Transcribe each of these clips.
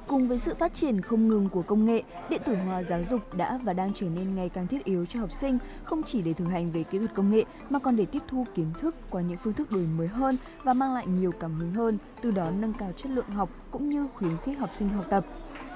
Cùng với sự phát triển không ngừng của công nghệ, điện tử hóa giáo dục đã và đang trở nên ngày càng thiết yếu cho học sinh, không chỉ để thực hành về kỹ thuật công nghệ mà còn để tiếp thu kiến thức qua những phương thức đổi mới hơn và mang lại nhiều cảm hứng hơn, từ đó nâng cao chất lượng học cũng như khuyến khích học sinh học tập.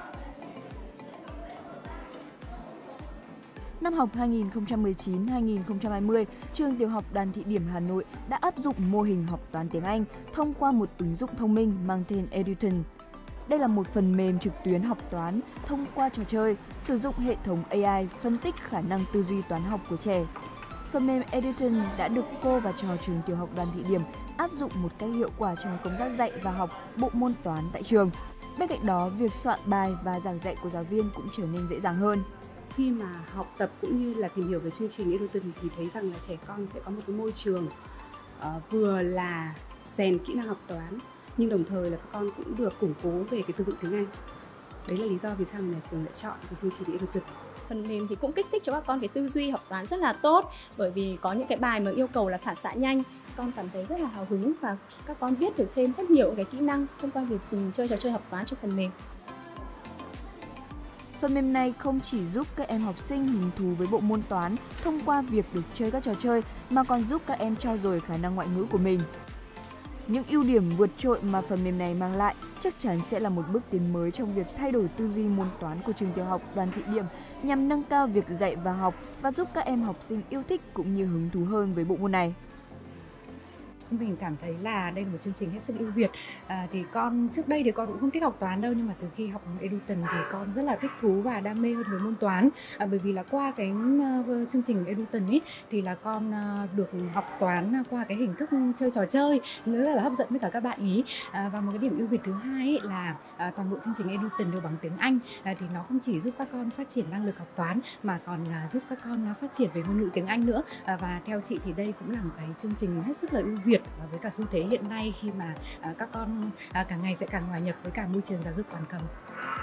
Năm học 2019-2020, trường tiểu học Đoàn Thị Điểm Hà Nội đã áp dụng mô hình học toán tiếng Anh thông qua một ứng dụng thông minh mang tên Eduton. Đây là một phần mềm trực tuyến học toán thông qua trò chơi, sử dụng hệ thống AI phân tích khả năng tư duy toán học của trẻ. Phần mềm Eduton đã được cô và trò trường tiểu học Đoàn Thị Điểm áp dụng một cách hiệu quả trong công tác dạy và học bộ môn toán tại trường. Bên cạnh đó, việc soạn bài và giảng dạy của giáo viên cũng trở nên dễ dàng hơn. Khi mà học tập cũng như là tìm hiểu về chương trình Eduton thì thấy rằng là trẻ con sẽ có một cái môi trường vừa là rèn kỹ năng học toán, nhưng đồng thời là các con cũng được củng cố về cái từ vựng tiếng Anh. Đấy là lý do vì sao nhà trường lại chọn cái chương trình Eduton. Phần mềm thì cũng kích thích cho các con cái tư duy học toán rất là tốt, bởi vì có những cái bài mà yêu cầu là phản xạ nhanh, con cảm thấy rất là hào hứng và các con biết được thêm rất nhiều cái kỹ năng thông qua việc chơi trò chơi học toán trong phần mềm. Phần mềm này không chỉ giúp các em học sinh hứng thú với bộ môn toán thông qua việc được chơi các trò chơi mà còn giúp các em trau dồi khả năng ngoại ngữ của mình. Những ưu điểm vượt trội mà phần mềm này mang lại chắc chắn sẽ là một bước tiến mới trong việc thay đổi tư duy môn toán của trường tiểu học Đoàn Thị Điểm nhằm nâng cao việc dạy và học và giúp các em học sinh yêu thích cũng như hứng thú hơn với bộ môn này. Mình cảm thấy là đây là một chương trình hết sức ưu việt. Thì con trước đây thì con cũng không thích học toán đâu, nhưng mà từ khi học Eduton thì con rất là thích thú và đam mê hơn với môn toán. Bởi vì là qua cái chương trình Eduton ấy thì là con được học toán qua cái hình thức chơi trò chơi rất là hấp dẫn với cả các bạn ý. Và một cái điểm ưu việt thứ hai ấy là toàn bộ chương trình Eduton đều bằng tiếng Anh, thì nó không chỉ giúp các con phát triển năng lực học toán mà còn là giúp các con phát triển về ngôn ngữ tiếng Anh nữa. Và theo chị thì đây cũng là một cái chương trình hết sức là ưu việt với cả xu thế hiện nay khi mà các con càng ngày sẽ càng hòa nhập với cả môi trường giáo dục toàn cầu.